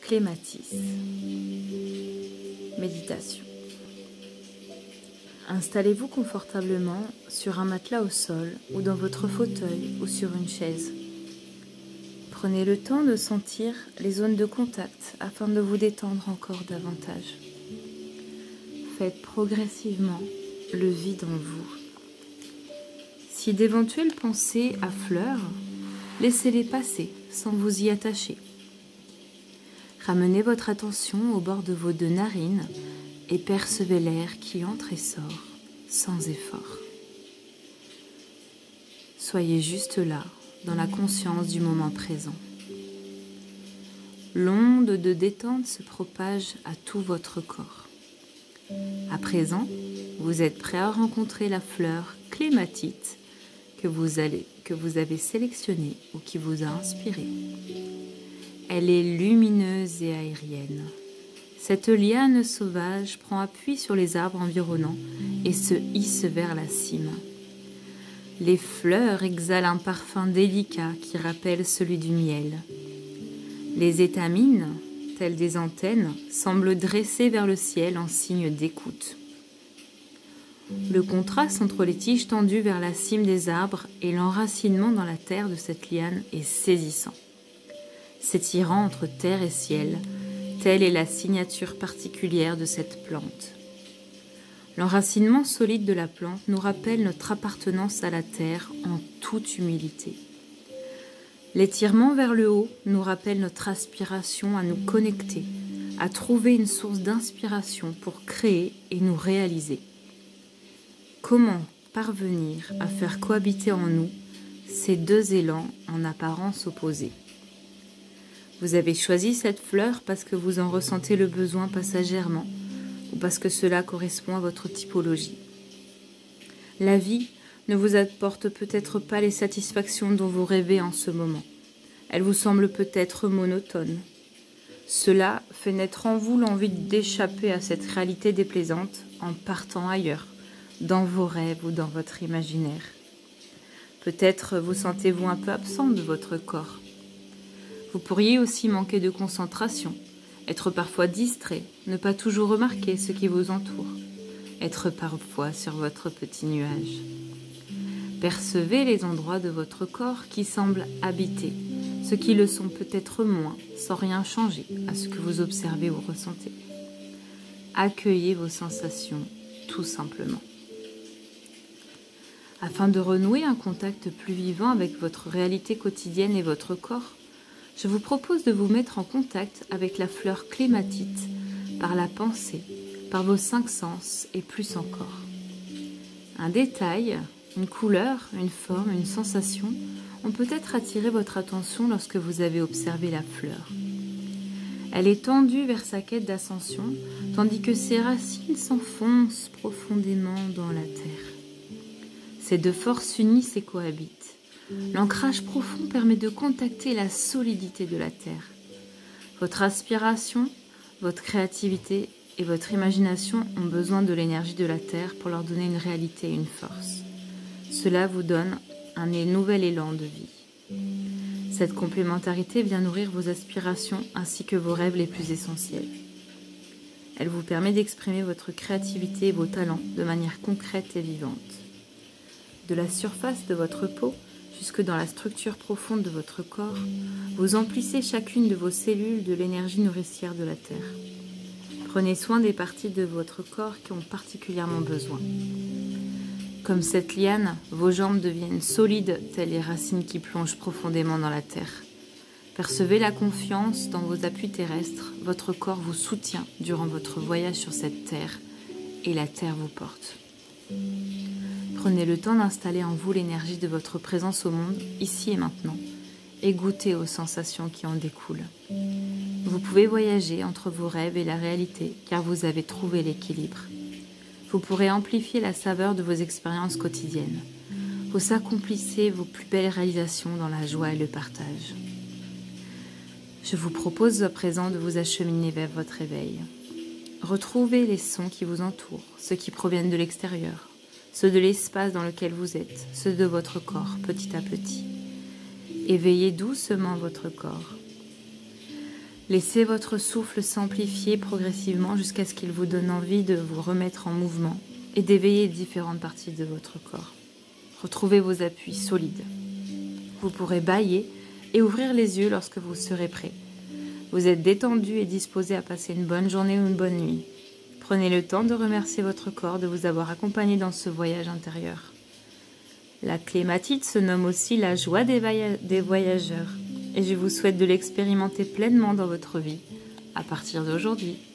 clématisse. Méditation. Installez-vous confortablement sur un matelas au sol ou dans votre fauteuil ou sur une chaise. Prenez le temps de sentir les zones de contact afin de vous détendre encore davantage. Faites progressivement le vide en vous. Si d'éventuelles pensées affleurent, laissez-les passer sans vous y attacher. Ramenez votre attention au bord de vos deux narines et percevez l'air qui entre et sort sans effort. Soyez juste là, dans la conscience du moment présent. L'onde de détente se propage à tout votre corps. À présent, vous êtes prêt à rencontrer la fleur clématite que vous avez sélectionnée ou qui vous a inspiré. Elle est lumineuse et aérienne. Cette liane sauvage prend appui sur les arbres environnants et se hisse vers la cime. Les fleurs exhalent un parfum délicat qui rappelle celui du miel. Les étamines, telles des antennes, semblent dressées vers le ciel en signe d'écoute. Le contraste entre les tiges tendues vers la cime des arbres et l'enracinement dans la terre de cette liane est saisissant. S'étirant entre terre et ciel, telle est la signature particulière de cette plante. L'enracinement solide de la plante nous rappelle notre appartenance à la terre en toute humilité. L'étirement vers le haut nous rappelle notre aspiration à nous connecter, à trouver une source d'inspiration pour créer et nous réaliser. Comment parvenir à faire cohabiter en nous ces deux élans en apparence opposés? Vous avez choisi cette fleur parce que vous en ressentez le besoin passagèrement ou parce que cela correspond à votre typologie. La vie ne vous apporte peut-être pas les satisfactions dont vous rêvez en ce moment. Elle vous semble peut-être monotone. Cela fait naître en vous l'envie d'échapper à cette réalité déplaisante en partant ailleurs, dans vos rêves ou dans votre imaginaire. Peut-être vous sentez-vous un peu absent de votre corps. Vous pourriez aussi manquer de concentration, être parfois distrait, ne pas toujours remarquer ce qui vous entoure, être parfois sur votre petit nuage. Percevez les endroits de votre corps qui semblent habités, ceux qui le sont peut-être moins, sans rien changer à ce que vous observez ou ressentez. Accueillez vos sensations, tout simplement. Afin de renouer un contact plus vivant avec votre réalité quotidienne et votre corps, je vous propose de vous mettre en contact avec la fleur clématite par la pensée, par vos 5 sens et plus encore. Un détail, une couleur, une forme, une sensation ont peut-être attiré votre attention lorsque vous avez observé la fleur. Elle est tendue vers sa quête d'ascension, tandis que ses racines s'enfoncent profondément dans la terre. Ces deux forces unissent et cohabitent. L'ancrage profond permet de contacter la solidité de la terre. Votre aspiration, votre créativité et votre imagination ont besoin de l'énergie de la terre pour leur donner une réalité et une force. Cela vous donne un nouvel élan de vie. Cette complémentarité vient nourrir vos aspirations ainsi que vos rêves les plus essentiels. Elle vous permet d'exprimer votre créativité et vos talents de manière concrète et vivante. De la surface de votre peau jusque dans la structure profonde de votre corps, vous emplissez chacune de vos cellules de l'énergie nourricière de la terre. Prenez soin des parties de votre corps qui ont particulièrement besoin. Comme cette liane, vos jambes deviennent solides, telles les racines qui plongent profondément dans la terre. Percevez la confiance dans vos appuis terrestres, votre corps vous soutient durant votre voyage sur cette terre et la terre vous porte. Prenez le temps d'installer en vous l'énergie de votre présence au monde, ici et maintenant, et goûtez aux sensations qui en découlent. Vous pouvez voyager entre vos rêves et la réalité, car vous avez trouvé l'équilibre. Vous pourrez amplifier la saveur de vos expériences quotidiennes. Vous accomplissez vos plus belles réalisations dans la joie et le partage. Je vous propose à présent de vous acheminer vers votre éveil. Retrouvez les sons qui vous entourent, ceux qui proviennent de l'extérieur, ceux de l'espace dans lequel vous êtes, ceux de votre corps, petit à petit. Éveillez doucement votre corps. Laissez votre souffle s'amplifier progressivement jusqu'à ce qu'il vous donne envie de vous remettre en mouvement et d'éveiller différentes parties de votre corps. Retrouvez vos appuis solides. Vous pourrez bâiller et ouvrir les yeux lorsque vous serez prêt. Vous êtes détendu et disposé à passer une bonne journée ou une bonne nuit. Prenez le temps de remercier votre corps de vous avoir accompagné dans ce voyage intérieur. La clématite se nomme aussi la joie des voyageurs et je vous souhaite de l'expérimenter pleinement dans votre vie à partir d'aujourd'hui.